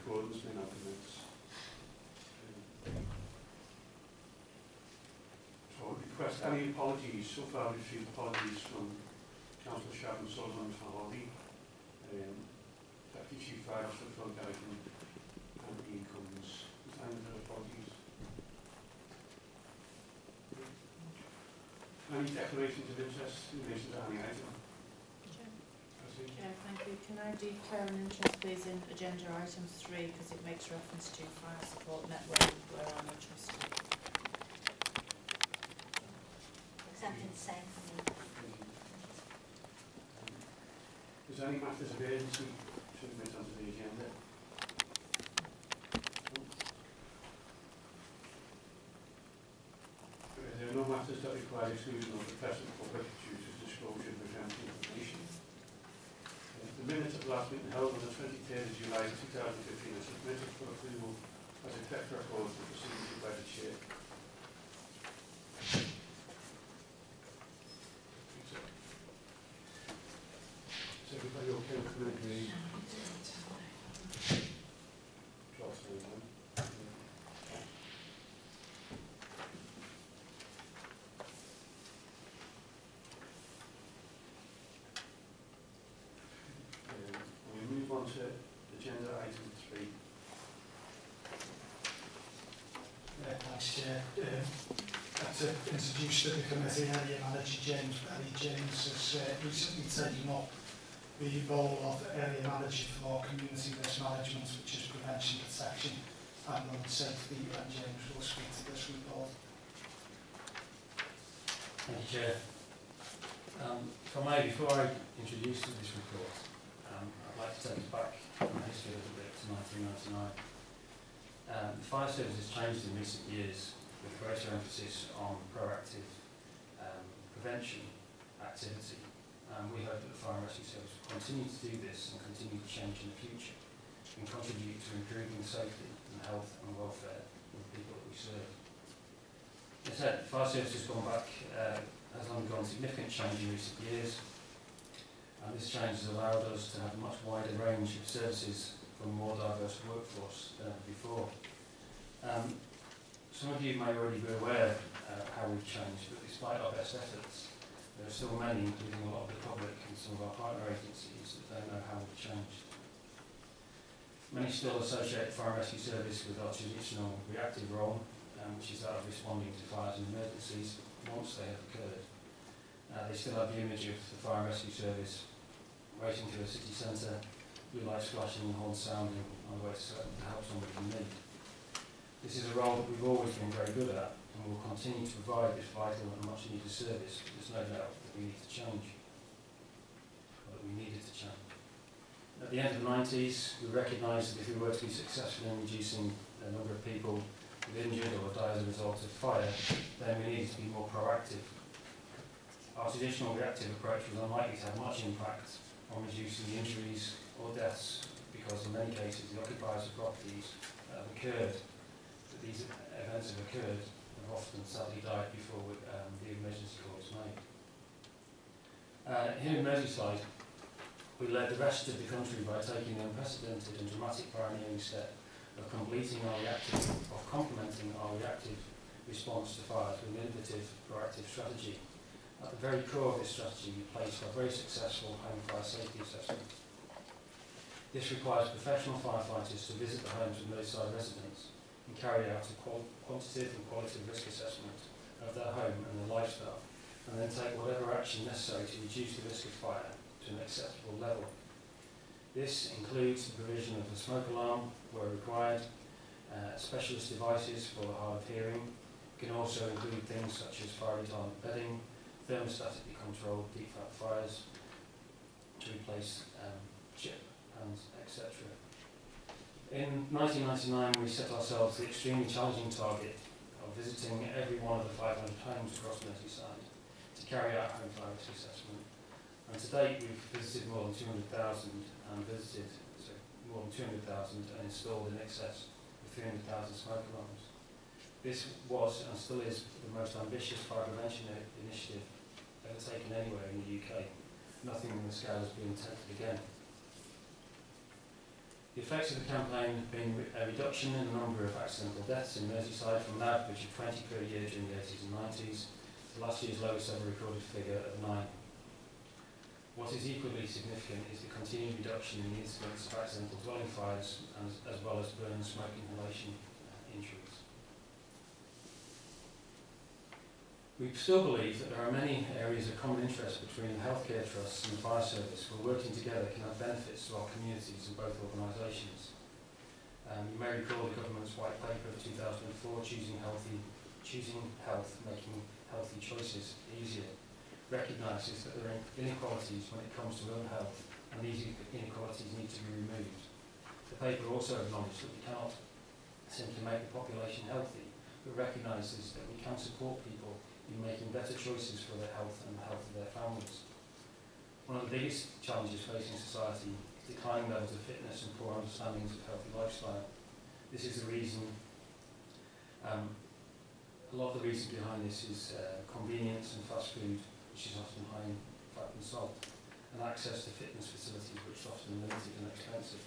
accordance may now commence. So I request any apologies. So far we've received apologies from Councillor Sharon Sullivan from Hardy, Deputy Chief Fire Officer Phil Gallagher, and Ian Cummins. Is there any other apologies? Any declarations of interest in relation to any item? Chair, thank you. Can I declare an interest, please, in agenda item 3, because it makes reference to fire support network where I'm interested. Exactly the same for me. Is there any matters of urgency to admit onto the agenda? There are no matters that require exclusion of the present public due to disclosure of exempt information. The minutes of last meeting held on the 23rd of July 2015 are submitted for approval as a correct record for procedure by the Chair. Is everybody okay with the minutes? On to agenda item 3. Thanks, Chair. I'd like to introduce to the committee Area Manager James. James has recently taken up the role of Area Manager for Community Risk Management, which is prevention, protection and road safety, and James will speak to this report. Thank you, Chair. If I may, before I introduce this report, I'd like to take us back in the history a little bit to 1999. The fire service has changed in recent years with greater emphasis on proactive prevention activity. We hope that the fire and rescue service will continue to do this and continue to change in the future and contribute to improving safety and health and welfare of the people that we serve. As I said, the fire service has gone back, has undergone significant change in recent years. And this change has allowed us to have a much wider range of services from a more diverse workforce than ever before. Some of you may already be aware of how we've changed, but despite our best efforts, there are still many, including a lot of the public and some of our partner agencies, that don't know how we've changed. Many still associate the fire and rescue service with our traditional reactive role, which is that of responding to fires and emergencies once they have occurred. They still have the image of the fire and rescue service racing through a city centre, blue lights flashing and horns sounding on the way to help somebody in need. This is a role that we've always been very good at and will continue to provide this vital and much needed service. There's no doubt that we need to change, or that we needed to change. At the end of the 90s, we recognised that if we were to be successful in reducing the number of people who've injured or die as a result of fire, then we needed to be more proactive. Our traditional reactive approach was unlikely to have much impact on reducing the injuries or deaths because in many cases the occupiers of properties that have occurred, that these events have occurred, have often sadly died before the emergency call was made. Here in Merseyside, we led the rest of the country by taking the unprecedented and dramatic pioneering step of complementing our reactive response to fires with an innovative, proactive strategy. At the very core of this strategy, we placed our very successful home fire safety assessment. This requires professional firefighters to visit the homes of Merseyside residents and carry out a quantitative and qualitative risk assessment of their home and their lifestyle, and then take whatever action necessary to reduce the risk of fire to an acceptable level. This includes the provision of a smoke alarm where required, specialist devices for the hard of hearing. It can also include things such as fire retardant bedding, thermostatically controlled deep fat fires to replace chip pans, etc. In 1999, we set ourselves the extremely challenging target of visiting every one of the 500 homes across Merseyside to carry out home fire risk assessment. And to date, we've visited more than 200,000 and installed in excess of 300,000 smoke alarms. This was and still is the most ambitious fire prevention initiative ever taken anywhere in the UK. Nothing on the scale has been attempted again. The effects of the campaign have been a reduction in the number of accidental deaths in Merseyside from an average of 20 per year during the 80s and 90s to last year's lowest ever recorded figure of 9. What is equally significant is the continued reduction in the incidence of accidental dwelling fires as well as burn and smoke inhalation injuries. We still believe that there are many areas of common interest between the healthcare trusts and the fire service where working together can have benefits to our communities and both organisations. You may recall the government's white paper of 2004, Choosing Health, Making Healthy Choices Easier, recognises that there are inequalities when it comes to ill health, and these inequalities need to be removed. The paper also acknowledged that we cannot simply make the population healthy, but recognises that we can support people in making better choices for their health and the health of their families. One of the biggest challenges facing society is declining levels of fitness and poor understandings of healthy lifestyle. This is the reason, a lot of the reason behind this is convenience and fast food, which is often high in fat and salt, and access to fitness facilities which are often limited and expensive.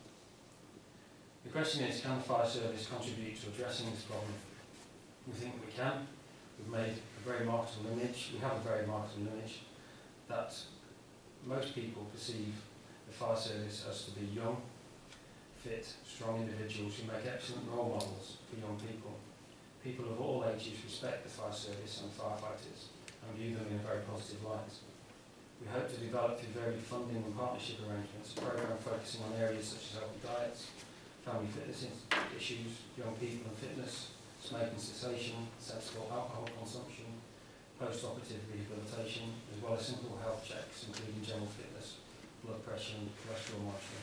The question is, can the fire service contribute to addressing this problem? We think we can. We've made a very marketable image. We have a very marketable image that most people perceive the fire service as to be young, fit, strong individuals who make excellent role models for young people. People of all ages respect the fire service and firefighters and view them in a very positive light. We hope to develop through varied funding and partnership arrangements a programme focusing on areas such as healthy diets, family fitness issues, young people and fitness, smoking cessation, sensible alcohol consumption, post-operative rehabilitation, as well as simple health checks including general fitness, blood pressure and cholesterol monitoring.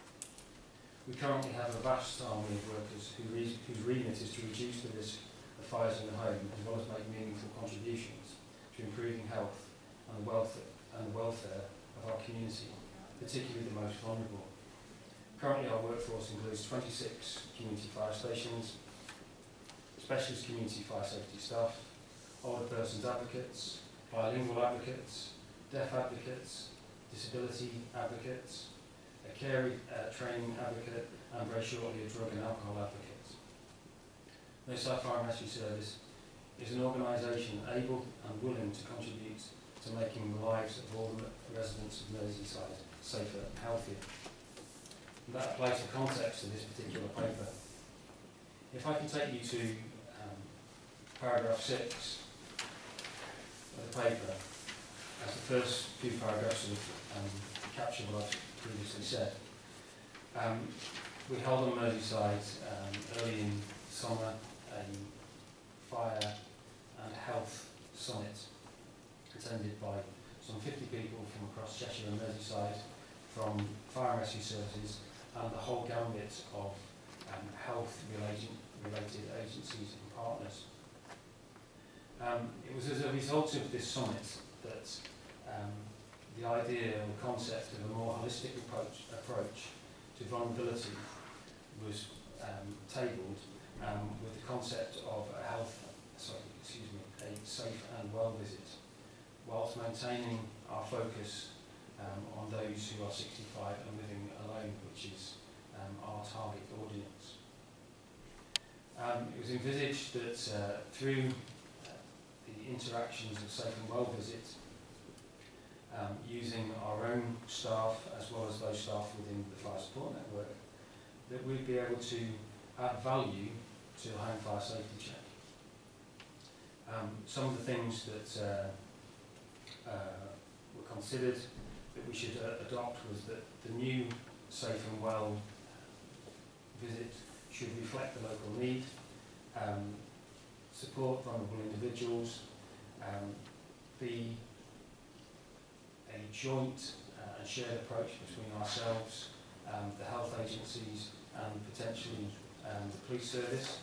We currently have a vast army of workers whose remit is to reduce the risk of fires in the home as well as make meaningful contributions to improving health and the welfare of our community, particularly the most vulnerable. Currently our workforce includes 26 community fire stations, specialist community fire safety staff, older persons advocates, bilingual advocates, deaf advocates, disability advocates, a care training advocate, and very shortly a drug and alcohol advocate. Merseyside Fire and Rescue Service is an organisation able and willing to contribute to making the lives of all the residents of Merseyside safer and healthier. And that applies the context to this particular paper. If I can take you to paragraph 6 of the paper, as the first few paragraphs sort of capture what I've previously said. We held on Merseyside early in summer a fire and health summit attended by some 50 people from across Cheshire and Merseyside, from fire and rescue services and the whole gambit of health-related agencies and partners. It was as a result of this summit that the idea or the concept of a more holistic approach to vulnerability was tabled, with the concept of a safe and well visit, whilst maintaining our focus on those who are 65 and living alone, which is our target audience. It was envisaged that through the interactions of Safe and Well Visit, using our own staff as well as those staff within the fire support network, that we'd be able to add value to the home fire safety check. Some of the things that were considered that we should adopt was that the new Safe and Well Visit should reflect the local need, support vulnerable individuals, be a joint and shared approach between ourselves, the health agencies and potentially the police service.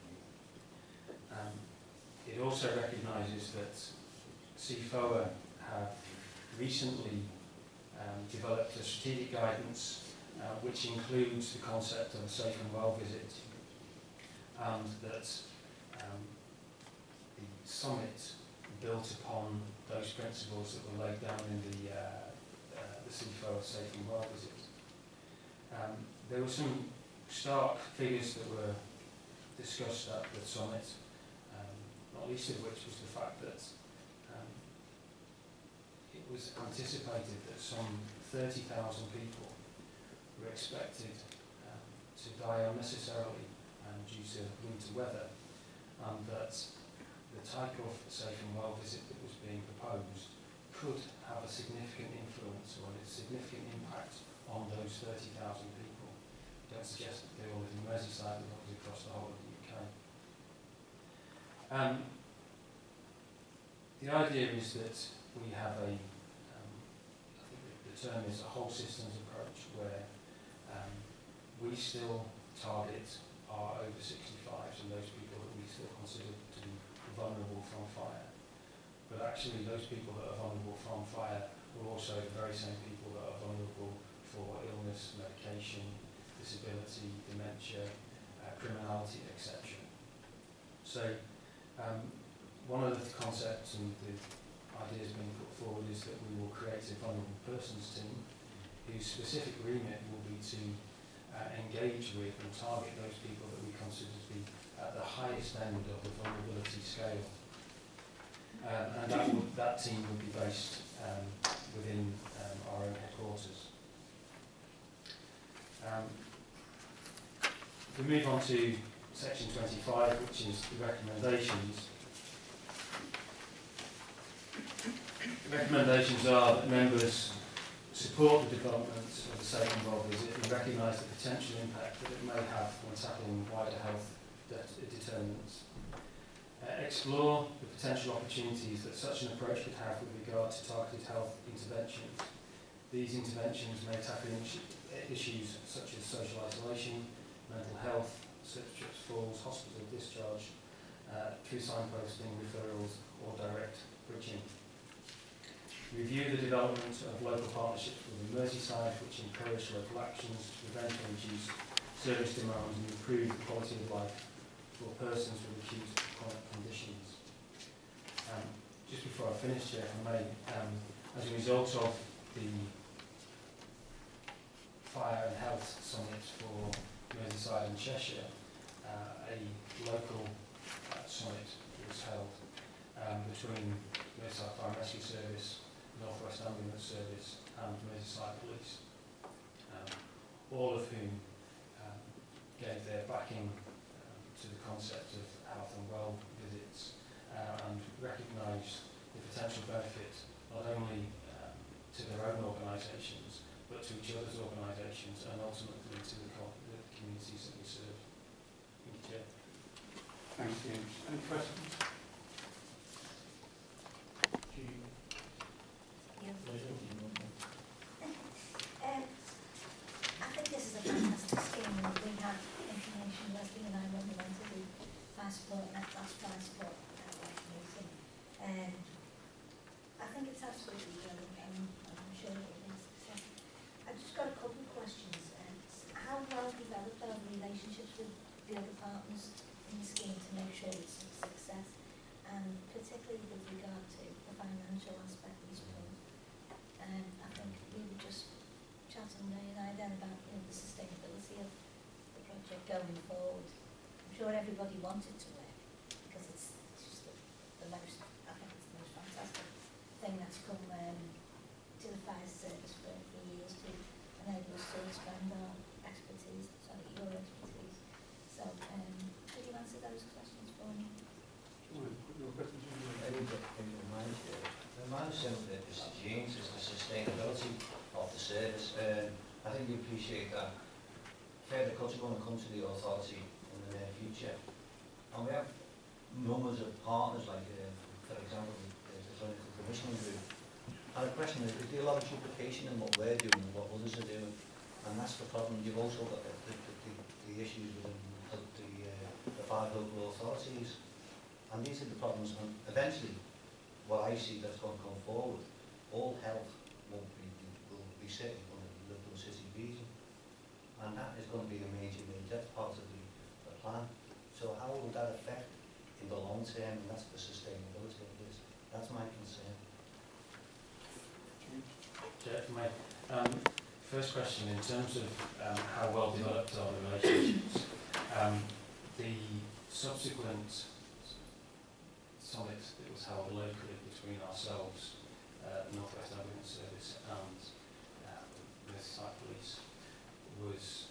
It also recognises that CFOA have recently developed a strategic guidance which includes the concept of a safe and well visit, and that the summit built upon those principles that were laid down in the CFOA safe and well visit. There were some stark figures that were discussed at the summit, not least of which was the fact that it was anticipated that some 30,000 people were expected to die unnecessarily due to winter weather, and that the type of safe and well visit that was being proposed could have a significant influence or a significant impact on those 30,000 people. Don't suggest that they all live in Merseyside, but obviously across the whole of the UK. The idea is that we have I think the term is a whole systems approach, where we still target our over 65s and those people that we still consider to be vulnerable from fire. But actually those people that are vulnerable from fire are also the very same people that are vulnerable for illness, medication, disability, dementia, criminality, etc. So one of the concepts and the ideas being put forward is that we will create a vulnerable persons team whose specific remit will be to engage with and target those people that we consider to be at the highest end of the vulnerability scale. And that team would be based within our own headquarters. We move on to section 25, which is the recommendations. The recommendations are that members support the development of the safe and well visit and recognise the potential impact that it may have when tackling wider health determinants. Explore the potential opportunities that such an approach could have with regard to targeted health interventions. These interventions may tackle issues such as social isolation, mental health, slip, trips, falls, hospital discharge, through signposting, referrals or direct bridging. Review the development of local partnerships within Merseyside which encourage local actions to prevent and reduce service demands and improve the quality of life for persons with acute chronic conditions. Just before I finish, Chair, if I may, as a result of the Fire and Health Summit for Merseyside and Cheshire, a local summit was held between Merseyside Fire and Rescue Service, North West Ambulance Service and Merseyside Police, all of whom gave their backing to the concept of health and well visits and recognised the potential benefit not only to their own organisations but to each other's organisations and ultimately to the communities that we serve. Thank you, Chair. Thanks, James. Any questions? I think this is a fantastic scheme. We have information, Leslie and I, when we went to the fire support and last fire support meeting. I think it's absolutely brilliant, and I'm sure it is. So I've just got a couple of questions. How well developed are the relationships with the other partners in the scheme to make sure it's a success, and particularly with regard to the financial aspect of this point? I think we were just chatting, Ray and I, then about the sustainability of the project going forward. I'm sure everybody wanted to work because it's just the most, I think it's the most fantastic thing that's come to the fire service for years to enable us to expand our expertise, sorry, your expertise. So, could you answer those questions for me? Your questions? My understanding is James is the sustainability of the service. I think we appreciate that further cuts are going to come to the authority in the near future. And we have numbers of partners, like, for example, the clinical commissioning group. And the question is there a lot of duplication in what we're doing and what others are doing? And that's the problem. You've also got the issues within the 5 local authorities. And these are the problems. And eventually, what I see that's going to come forward, all health will be sitting under the Liverpool City region. And that is going to be a major, that's part of the plan. So how will that affect in the long term? And that's the sustainability of this. That's my concern. Chair, first question, in terms of how well developed are the relationships, the subsequent summit that was held locally between ourselves, the North West Ambulance Service and Merseyside Police was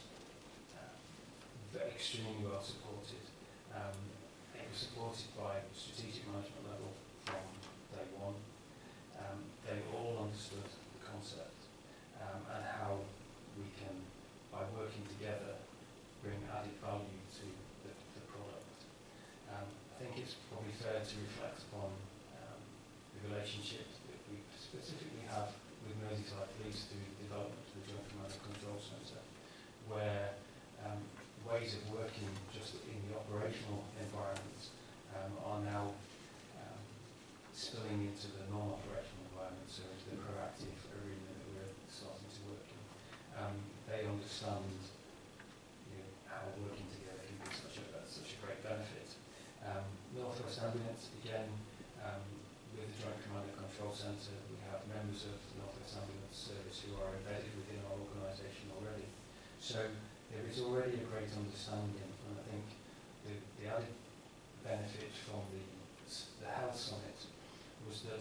extremely well supported. It was supported by strategic management level from day one. They all understood the concept and how we can, by working together, bring added value to the product. I think it's probably fair to reflect upon the relationship that we specifically have with Merseyside Police through the development of the Joint Command and Control Centre, where ways of working just in the operational environment are now spilling into the non-operational environment, so into the proactive arena that we're starting to work in. They understand how working together can be such a great benefit. North West Ambulance, again, with the Joint Command and Control Centre, we have members of the North West Ambulance Service who are embedded within our organisation already. So there is already a great understanding, and I think the added benefit from the health summit was that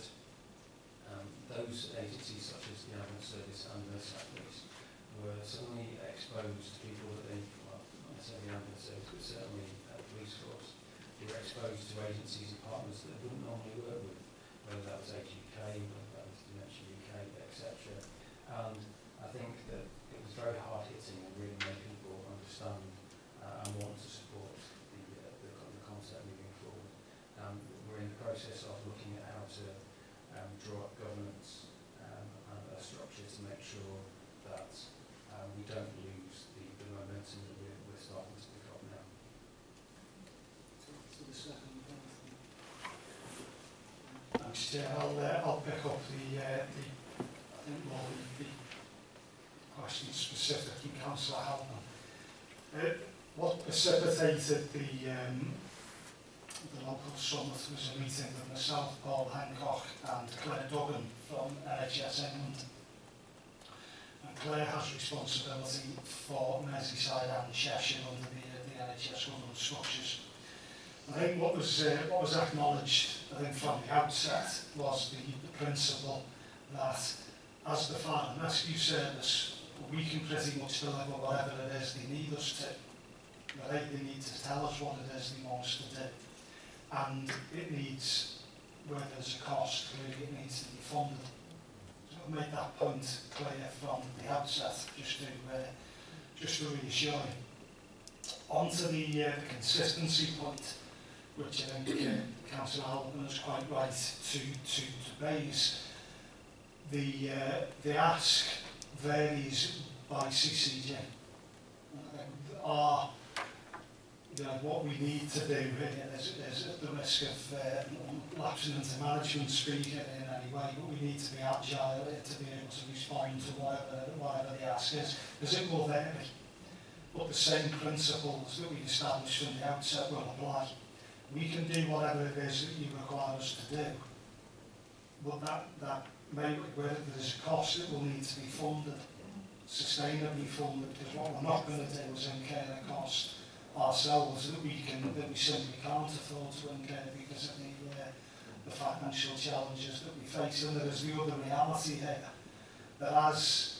those agencies such as the Ambulance Service and the Merseyside Police were suddenly exposed to people that they, well, not necessarily the Ambulance Service, but certainly the police force, were exposed to agencies and partners that they wouldn't normally work with, whether that was HUK, whether that was Dementia UK, etc. And I think that it was very hard-hitting and really made people understand and want to support the concept moving forward. We're in the process of looking at how to draw up governance and a structure to make sure that we don't lose the momentum that we're starting to pick up now. To the second one. Thanks, Chair. I'll pick up I think more the question specific from Councillor Halpern. What precipitated the local summit was a meeting with myself, Paul Hancock and Claire Duggan from NHS England. And Claire has responsibility for Merseyside and Cheshire under the NHS government structures. I think what was acknowledged, I think from the outset, was the principle that as the Fire and Rescue Service, we can pretty much deliver whatever it is they need us to. They need to tell us what it is they want us to do. And it needs, where there's a cost, clearly it needs to be funded. So I'll make that point clear from the outset, just to reassure you. On to the consistency point, which I think Councillor Halpern is quite right to raise. The ask varies by CCJ. What we need to do here is at the risk of lapsing into management speaking in any way, but we need to be agile to be able to respond to whatever the ask is, because it will vary. But the same principles that we established from the outset will apply. We can do whatever it is that you require us to do, but that may, where there's a cost, it will need to be funded, sustainably funded, because what we're not going to do is incur a cost ourselves that we simply can't afford to incur because of the financial challenges that we face. And there is the other reality here, that as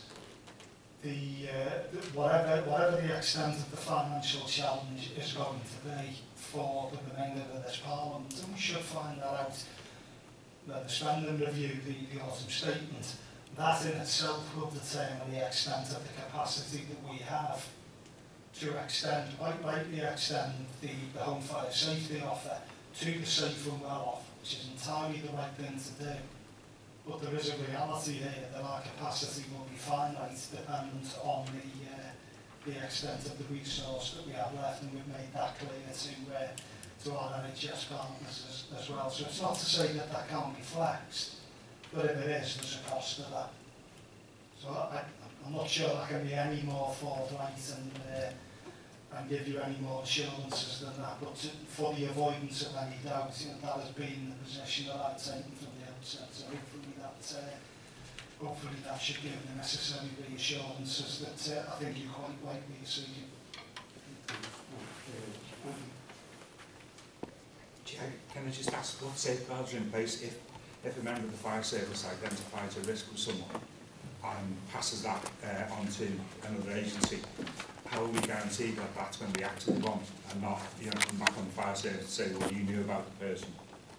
whatever the extent of the financial challenge is going to be for the remainder of this Parliament, and we should find that out, the spending review, the autumn statement, that in itself will determine the extent of the capacity that we have to extend, rightly extend the home fire safety offer to the safe and well off, which is entirely the right thing to do. But there is a reality here that our capacity will be finite, dependent on the extent of the resource that we have left, and we've made that clear to our NHS partners as well. So it's not to say that that can't be flexed, but if it is, there's a cost to that. So I'm not sure I can be any more forthright and give you any more assurances than that, but for the avoidance of any doubt, that has been the position that I've taken from the outset, so hopefully hopefully that should give the necessary reassurances that I think you're quite likely to see. Can I just ask what safeguards are in place if a member of the fire service identifies a risk with someone and passes that on to another agency? How will we guarantee that that's going to be acted upon and not, you know, come back on the fire service and say, well, you knew about the person?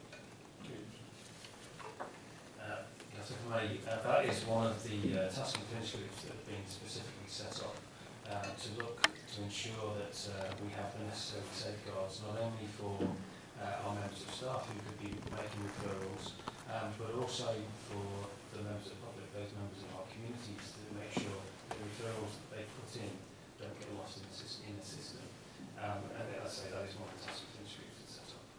Yes, if I may, that is one of the task and finish groups that have been specifically set up to look to ensure that we have the necessary safeguards, not only for our members of staff who could be making referrals, but also for the members of the public, those members of our communities, to make sure the referrals that they put in don't get lost in the system. And as I say, that is one of the task and finish groups that's set up.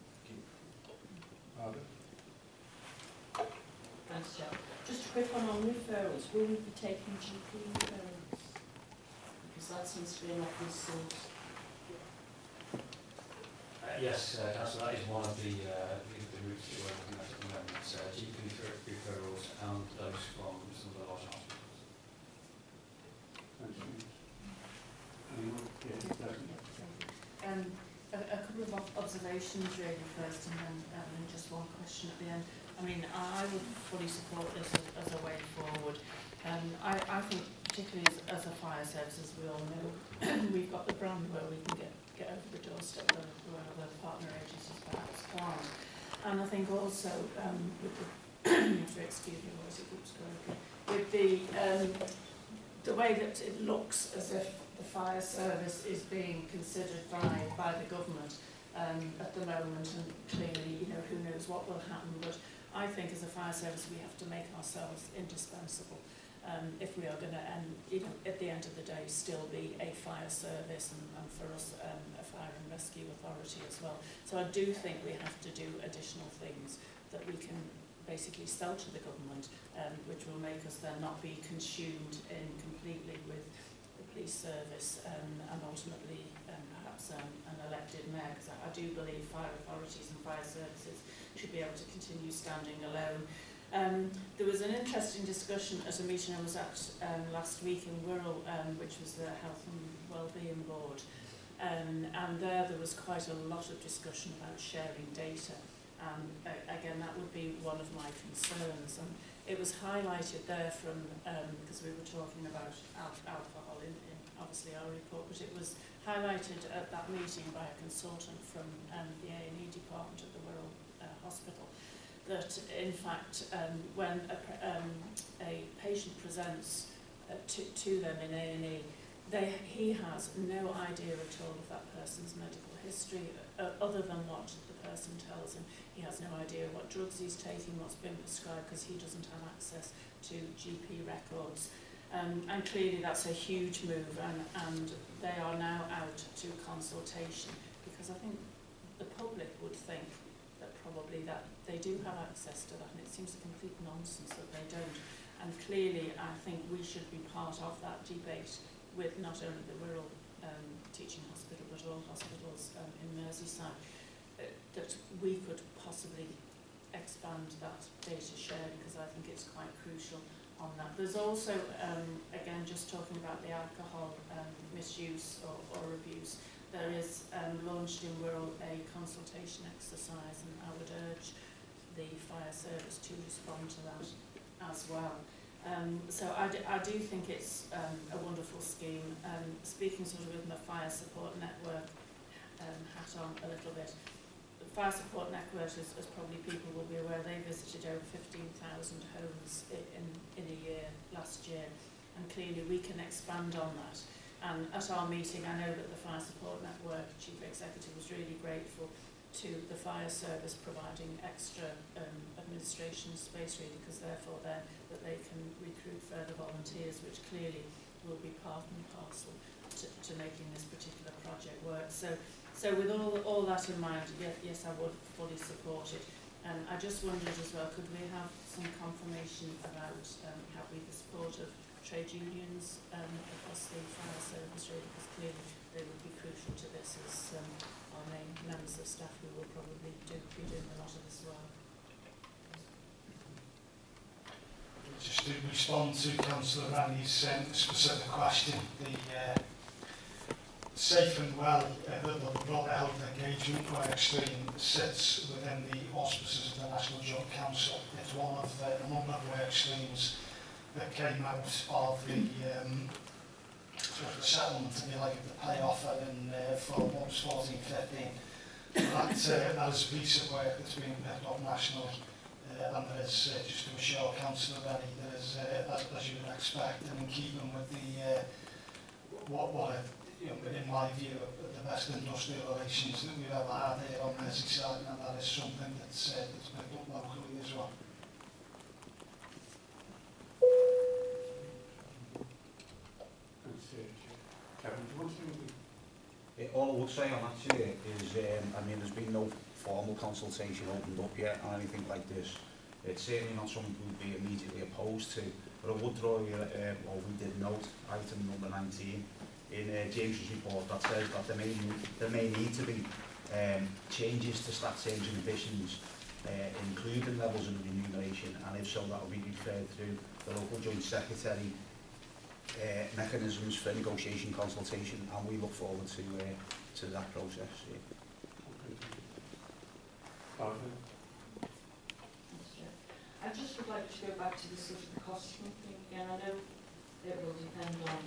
Thanks, Jack. Just a quick one on referrals. Will we be taking GP referrals? Because that seems to be an obvious source. Yes, Councillor, that is one of the routes that we're looking at the moment. GP referrals and those from some of the larger hospitals. A couple of observations really first, and then just one question at the end. I mean, I would fully support this as a way forward. I think, particularly as a fire service, as we all know, we've got the brand where we can get over the doorstep where other partner agencies perhaps can't. And I think also with the you have to excuse me, voice, it keeps going. With the way that it looks as if the fire service is being considered by the government at the moment, and clearly, you know, who knows what will happen. But I think as a fire service we have to make ourselves indispensable if we are going to, you know, at the end of the day, still be a fire service, and for us a fire and rescue authority as well. So I do think we have to do additional things that we can basically sell to the government, which will make us then not be consumed in completely with the police service and ultimately perhaps an elected mayor, because I do believe fire authorities and fire services should be able to continue standing alone. There was an interesting discussion at a meeting I was at last week in Wirral, which was the Health and Wellbeing Board, and there was quite a lot of discussion about sharing data. Again, that would be one of my concerns, and it was highlighted there from, because we were talking about alcohol in obviously our report, but it was highlighted at that meeting by a consultant from the A&E department at the Wirral Hospital, that in fact when a patient presents to them in A&E, he has no idea at all of that person's medical history other than what the person tells him. He has no idea what drugs he's taking, what's been prescribed, because he doesn't have access to GP records. And clearly that's a huge move, and they are now out to consultation, because I think the public would think that probably that they do have access to that, and it seems a complete nonsense that they don't. And clearly I think we should be part of that debate with not only the Wirral Teaching Hospital, but all hospitals in Merseyside, that we could possibly expand that data share, because I think it's quite crucial on that. There's also, again, just talking about the alcohol misuse or abuse, there is launched in Wirral a consultation exercise, and I would urge the fire service to respond to that as well. So I do think it's a wonderful scheme. Speaking sort of with my fire support network hat on a little bit, the fire support network, as probably people will be aware, they visited over 15,000 homes in a year last year, and clearly we can expand on that. And at our meeting, I know that the Fire Support Network Chief Executive was really grateful to the fire service providing extra administration space, really, because therefore that they can recruit further volunteers, which clearly will be part and parcel to making this particular project work. So with all that in mind, yes, I would fully support it. I just wondered as well, could we have some confirmation about having the support of trade unions across the fire service, really, because clearly they would be crucial to this as our main members of staff who will probably be doing a lot of this work. Just to respond to Councillor Rennie's specific question, the safe and well, the broader health engagement work stream sits within the auspices of the National Joint Council. It's one of the number of work streams that came out of the sort of settlement, if you like, of the payoff in for months 14-15. That is a piece of work that's been picked up nationally, and there is, just to assure Councillor Rennie, there is, as you would expect, and in keeping with the in my view, the best industrial relations that we've ever had here on Merseyside, and that is something that's picked up locally as well. Kevin, do you want to? All I would say on that, Chair, is, I mean, there's been no formal consultation opened up yet on anything like this. It's certainly not something we'd be immediately opposed to, but I would draw you, or we did note, item number 19, in James's report that says that there may need to be changes to staff terms and conditions, including levels of remuneration, and if so, that will be referred through the local joint secretary mechanisms for negotiation consultation, and we look forward to that process. Yeah. I just would like to go back to the sort of the costing thing again. I know it will depend on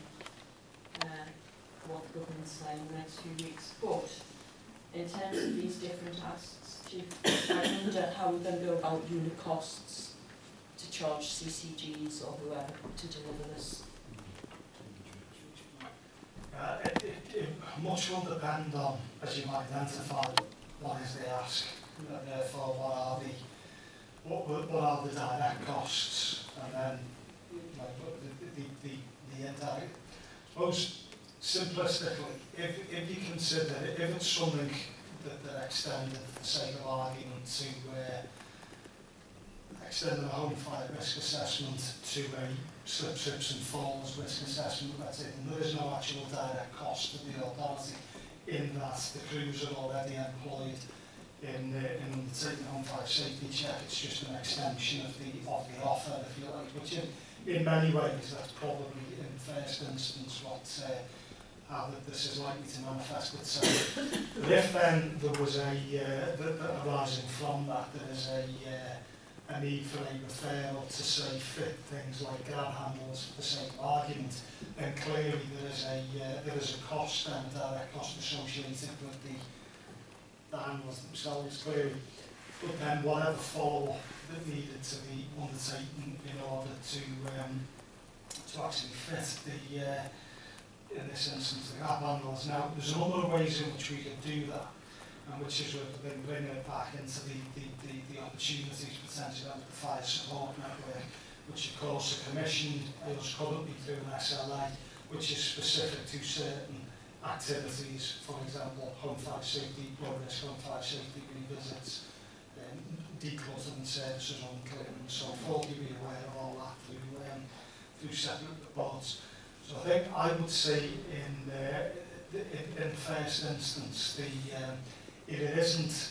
what the government's saying in the next few weeks, but in terms of these different tasks, Chief, I wonder how we're going to go about unit costs to charge CCGs or whoever to deliver this. It much will depend on, as you might identify, what is the ask, therefore what are the direct costs, and then the indirect. Most simplistically, if you consider, if it's something that they're extended for the sake of argument to extend the home fire risk assessment to a slips and falls risk assessment, that's it, and there is no actual direct cost to the authority in that the crews are already employed in undertaking home fire safety check. It's just an extension of the offer, if you like, which in many ways that's probably in first instance what how that this is likely to manifest itself. But if then there was arising from that, there is a need for a referral to say fit things like grab handles for the sake of argument, then clearly there is a cost and direct cost associated with the handles themselves, clearly. But then whatever follow-up that needed to be undertaken in order to actually fit the in this instance the grab handles. Now there's a number of ways in which we could do that, and which is we're bringing it back into the opportunities potentially of the fire support network, which of course are commissioned is currently through an SLA, which is specific to certain activities, for example, home fire safety, low risk home fire safety revisits, decluttering services on clearing and so forth. You'll be aware of all that through separate reports. So I think I would say in first instance, if it isn't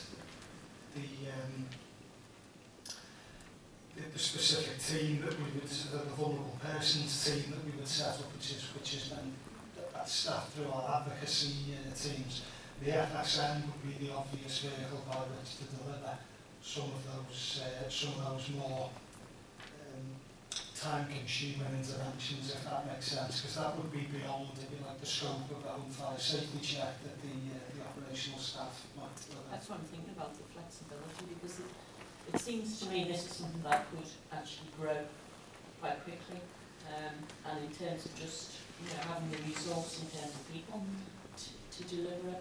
the specific team that we would, the vulnerable persons team that we would set up, which is then staffed through our advocacy teams. The FSM would be the obvious vehicle by which to deliver some of those more time-consuming interventions, if that makes sense, because that would be beyond, if you like, the scope of the home fire safety check that the operational staff might deliver. That's what I'm thinking about, the flexibility, because it seems to me this is something that could actually grow quite quickly, and in terms of just having the resource in terms of people to deliver it.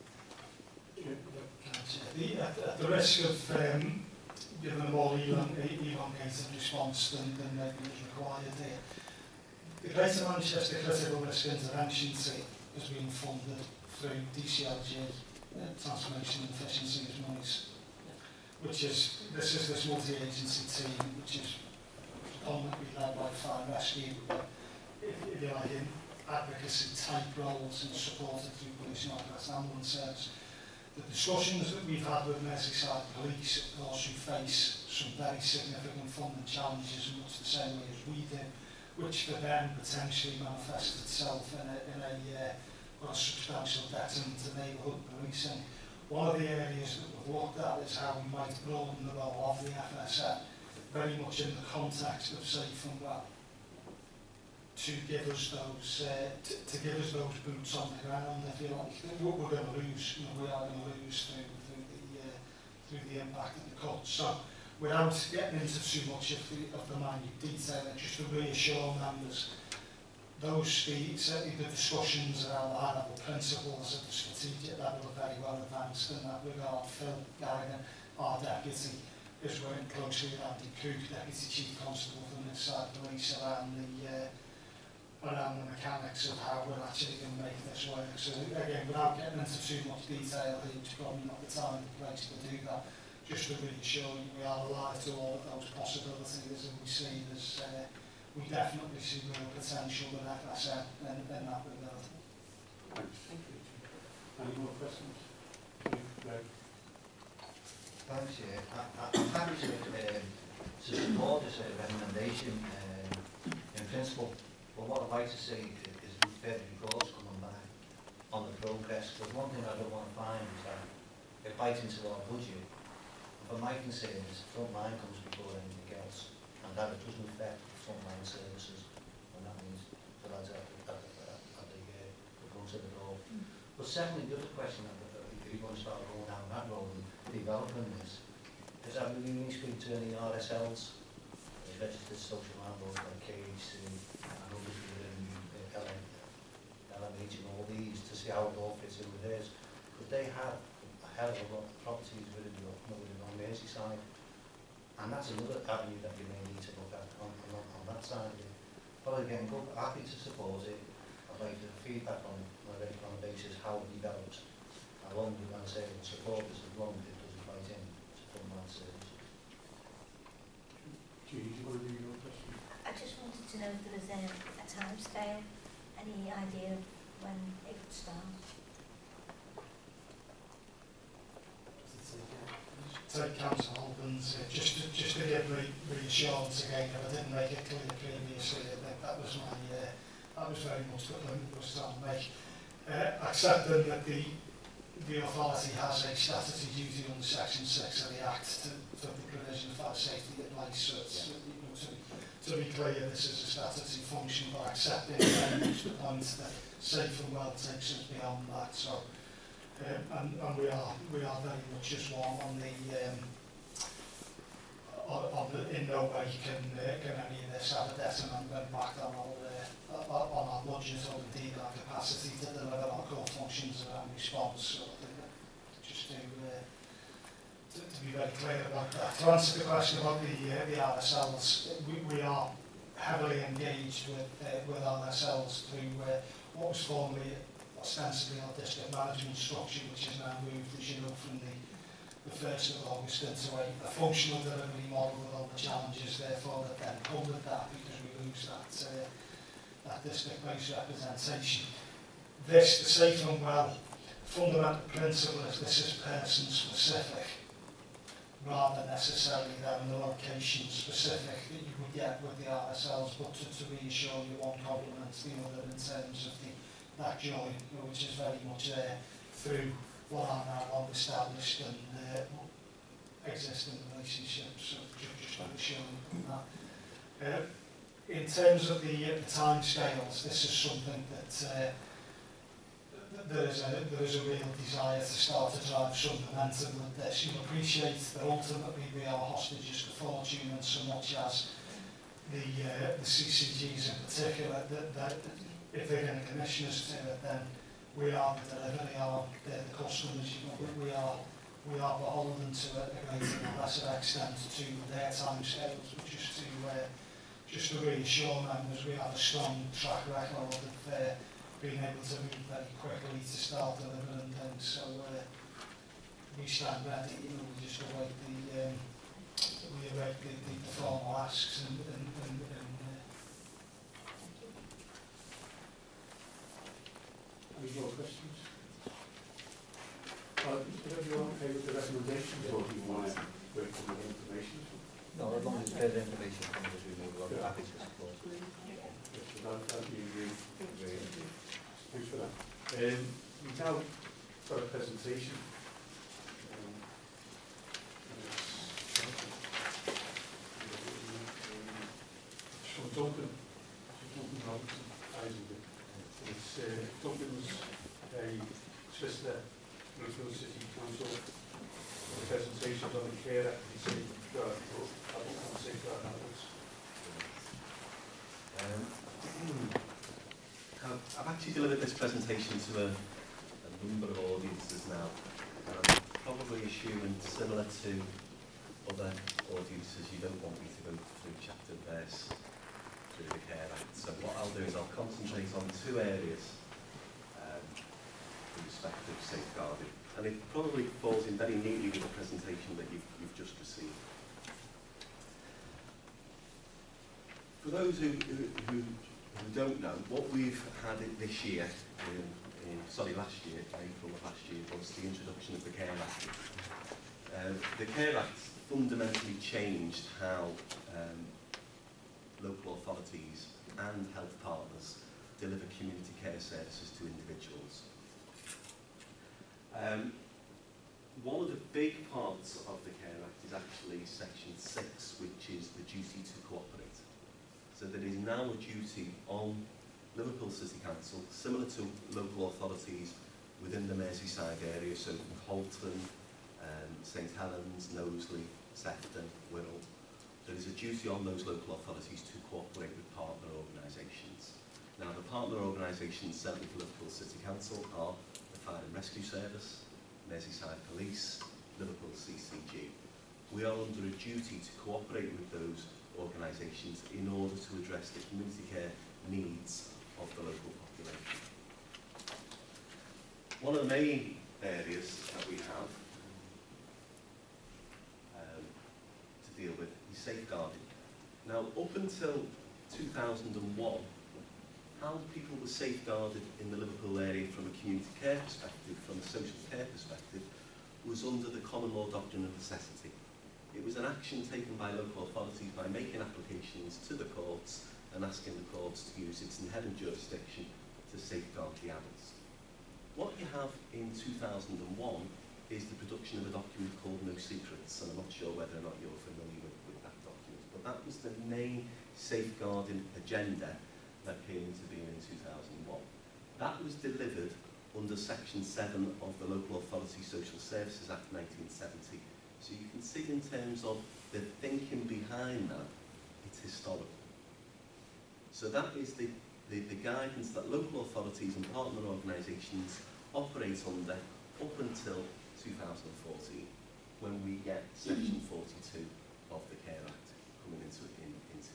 At the risk of giving a more elongated response than maybe is required here, the Greater Manchester Critical Risk Intervention Team has been funded through DCLG, Transformation and Efficiencies monies, which is this multi-agency team, which is predominantly led by fire rescue, if you like, in advocacy type roles and supported through police and ambulance service. The discussions that we've had with Merseyside Police, of course, who face some very significant funding challenges in much the same way as we do, which for them potentially manifests itself in a substantial detriment to neighbourhood policing. One of the areas that we've looked at is how we might broaden the role of the FSN, very much in the context of safe and well, to give us those boots on the ground, if you like. What we're going to lose, we are going to lose through the impact of the cuts. So, without getting into too much of the minute detail, just to reassure members, certainly the discussions around the high-level principles at the strategic level are very well advanced in that regard. Phil Gallagher, our deputy, is working closely with Andy Cook, Deputy Chief Constable for Merseyside Police, around the mechanics of how we're actually going to make this work. So again, without getting into too much detail, it's probably not the time and place to do that. Just to reassure you, we are alive to all of those possibilities, and we see there's, we definitely see real potential with FSN in that regard. Thanks. Any more questions? Thanks, yeah. I'm happy to support this recommendation in principle, but what I'd like to see is further reports coming back on the progress, because one thing I don't want to find is that it bites into our budget. But my concern is frontline comes before anything else, and that it doesn't affect frontline services, and that means the lads at the front of the door. But secondly, the other question, if you want to start going down that road and developing this, is that we really speak to any RSLs, registered social landlords like KHC, and others within LMH and all these, to see how it all fits in with theirs. Because they have a hell of a lot of properties within on Merseyside, and that's another avenue that you may need to look at on that side of it. But again, happy to support it. I'd like the feedback on a basis how it develops. I won't be going to say we'll support this as long as it doesn't bite in to frontline services. Do you want to do your question? I just wanted to know if there was a time scale, any idea of when it would start? Take Councillor Holden's, just to give reassurance again, if I didn't make it clear previously, I think that was very much the point I was trying to make. Accepting that the authority has a statutory duty under Section 6 of the Act for the provision of fire safety advice. So it's, to be clear, this is a statutory function, but accepting very much the point that safe and well takes us beyond that. So, and we are very much as one on the in no way can any of this have a detrimental impact on our budget or indeed our capacity to deliver our core functions around response. So just to be very clear about that. To answer the question about the RSLs, we are heavily engaged with RSLs through what was formerly ostensibly our district management structure, which has now moved, as you know, from the 1st of August into a functional delivery model with all the challenges, therefore, that then come with that, because we lose that district-based representation. The safe and well fundamental principle is this is person-specific, rather necessarily than the location-specific that you would get with the RSLs, but to reassure you one complements the other in terms of that joy, which is very much there through what are now long-established and existing relationships. So just to show you that. In terms of the time scales, this is something that there is a real desire to start to drive some momentum with this. You appreciate that ultimately we are hostages to fortune, and so much as the CCGs in particular, that if they're going to commission us to it, then we are the delivery arm, they're the customers. We are beholden to a greater or lesser extent to their time scales, but just to reassure members, we have a strong track record of being able to move very quickly to start delivering things. So we stand ready. We just await the formal asks and Any more questions? Is everyone okay with the recommendations, or do you want to wait for more information? No, as long as further information comes as we move along, I'm happy to support. Yes, so that you agree. Thanks for that. We've now got a presentation. From Duncan Robinson, Eisenberg. It's Duncan's a solicitor, Liverpool City Council. The presentation on the care act and safeguard adults. I've actually delivered this presentation to a number of audiences now, and I'm probably assuming, similar to other audiences, you don't want me to go through chapter and verse through the Care Act. So what I'll do is I'll concentrate on two areas in respect of safeguarding, and it probably falls in very neatly with the presentation that you've just received. For those who don't know, what we've had this year, last year, April of last year, was the introduction of the Care Act. The Care Act fundamentally changed how local authorities and health partners deliver community care services to individuals. One of the big parts of the Care Act is actually Section 6, which is the duty to cooperate. So there is now a duty on Liverpool City Council, similar to local authorities within the Merseyside area, so Holton, St Helens, Knowsley, Sefton, Wirral. There is a duty on those local authorities to cooperate with partner organisations. Now, the partner organisations sent to Liverpool City Council are the Fire and Rescue Service, Merseyside Police, Liverpool CCG. We are under a duty to cooperate with those organisations in order to address the community care needs of the local population. One of the main areas that we have to deal with is safeguarding. Now, up until 2001, how people were safeguarded in the Liverpool area from a community care perspective, from a social care perspective, was under the common law doctrine of necessity. It was an action taken by local authorities by making applications to the courts and asking the courts to use its inherent jurisdiction to safeguard the adults. What you have in 2001 is the production of a document called No Secrets, and I'm not sure whether or not you're familiar with that document, but that was the main safeguarding agenda that came into being in 2001. That was delivered under Section 7 of the Local Authority Social Services Act 1970. So you can see in terms of the thinking behind that, it's historical. So that is the guidance that local authorities and partner organisations operate under up until 2014, when we get Section 42 of the Care Act coming into being.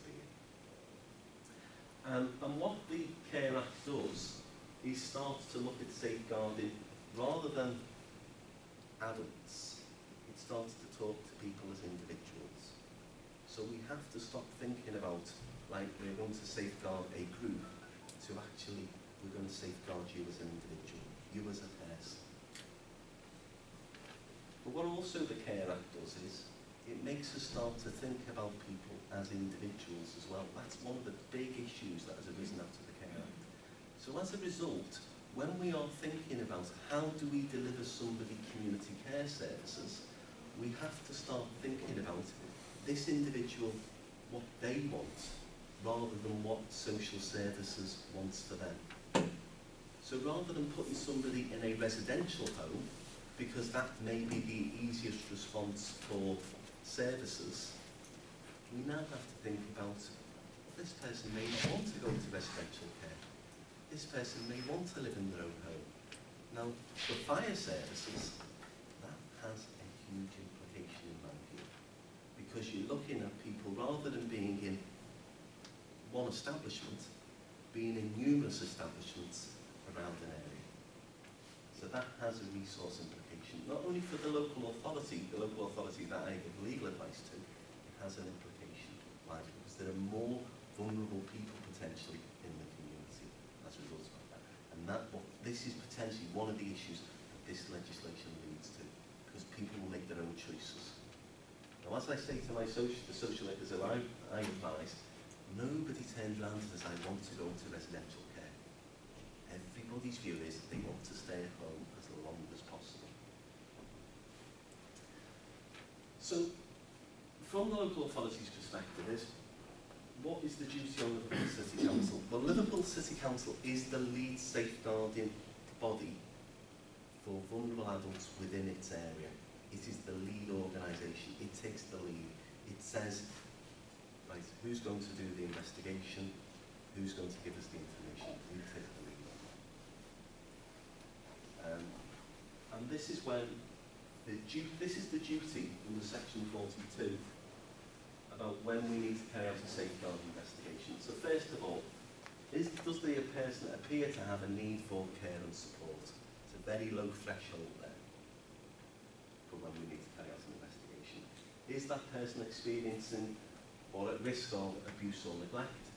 And what the Care Act does is start to look at safeguarding rather than adults. It starts to talk to people as individuals. So we have to stop thinking about, like, we're going to safeguard a group, to actually, we're going to safeguard you as an individual, you as a person. But what also the Care Act does is, it makes us start to think about people as individuals as well. That's one of the big issues that has arisen out of the Care Act. So as a result, when we are thinking about how do we deliver somebody community care services, we have to start thinking about this individual, what they want, rather than what social services wants for them. So rather than putting somebody in a residential home, because that may be the easiest response for services, we now have to think about, this person may not want to go into residential care. This person may want to live in their own home. Now, for fire services, that has a huge implication in my view, because you're looking at people, rather than being in one establishment, being in numerous establishments around an area. So that has a resource implication, not only for the local authority that I give legal advice to, it has an implication, right? Because there are more vulnerable people potentially in the community as a result of that. And this is potentially one of the issues that this legislation leads to, because people will make their own choices. Now, as I say to the social workers who I advise, nobody turns around and says, I want to go into residential care. Everybody's view is they want to stay at home as long as possible. So, from the local authority's perspective is, what is the duty on Liverpool City Council? Well, Liverpool City Council is the lead safeguarding body for vulnerable adults within its area. It is the lead organisation. It takes the lead. It says, right, who's going to do the investigation? Who's going to give us the information? We take the lead on that. And this is when this is the duty under section 42 about when we need to carry out a safeguard investigation. So first of all, does the person appear to have a need for care and support? It's a very low threshold there for when we need to carry out an investigation. Is that person experiencing or at risk of abuse or neglect?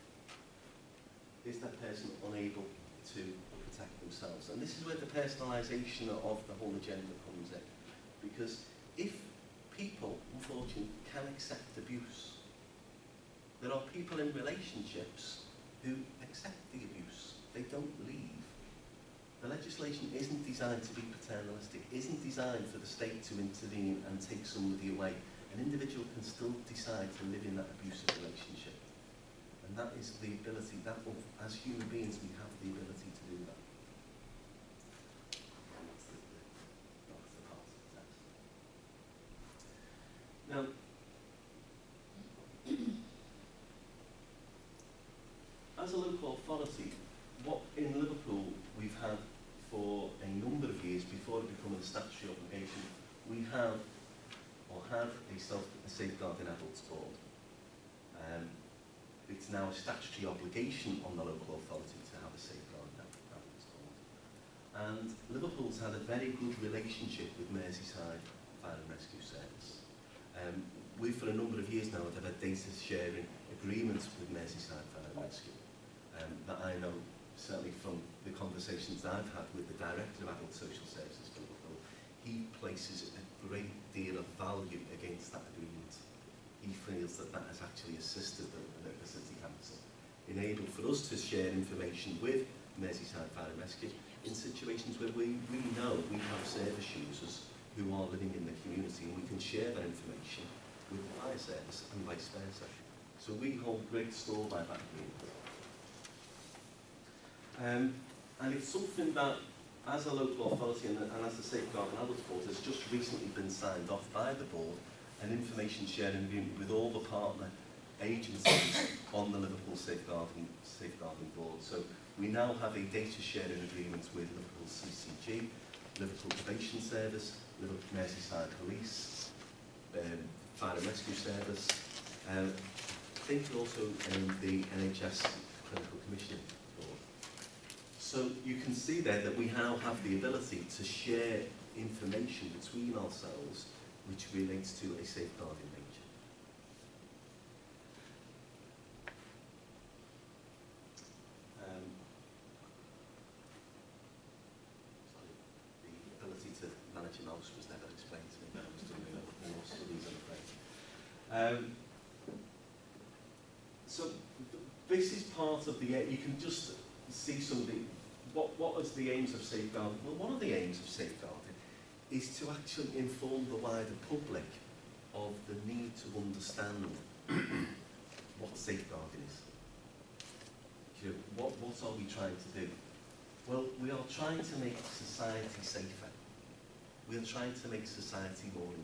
Is that person unable to protect themselves? And this is where the personalisation of the whole agenda comes in. Because if people, unfortunately, can accept abuse, there are people in relationships who accept the abuse. They don't leave. The legislation isn't designed to be paternalistic, isn't designed for the state to intervene and take somebody away. An individual can still decide to live in that abusive relationship. And that is the ability, as human beings, we have the ability to do that. And that's the part of the test. Now, as a local authority, what in Liverpool we've had for a number of years before it became a statutory obligation, we have or had a safeguarding adults board. It's now a statutory obligation on the local authority to have a safeguarding adults board. And Liverpool's had a very good relationship with Merseyside Fire and Rescue Service. We've for a number of years now have had data sharing agreements with Merseyside Fire and Rescue that I know certainly from the conversations I've had with the Director of Adult Social Services for Liverpool, he places a great deal of value against that agreement. He feels that that has actually assisted the City Council, enabled for us to share information with Merseyside Fire and Rescue in situations where we know we have service users who are living in the community, and we can share that information with the fire service and vice versa. So we hold great store by that agreement. And it's something that, as a local authority and as the Safeguarding Adults Board, has just recently been signed off by the board, an information sharing agreement with all the partner agencies on the Liverpool Safeguarding Board. So we now have a data sharing agreement with Liverpool CCG, Liverpool Probation Service, Liverpool Merseyside Police, Fire and Rescue Service, I think also the NHS Clinical Commissioning Board. So you can see there that we now have the ability to share information between ourselves which relates to a safeguarding nature. Sorry, the ability to manage a mouse was never explained to me when I was doing more studies, I'm afraid. So this is part of the, you can just see some of the, what is the aims of safeguarding? Well, one of the aims of safeguarding is to actually inform the wider public of the need to understand what safeguarding is. You know, what are we trying to do? Well, we are trying to make society safer. We are trying to make society more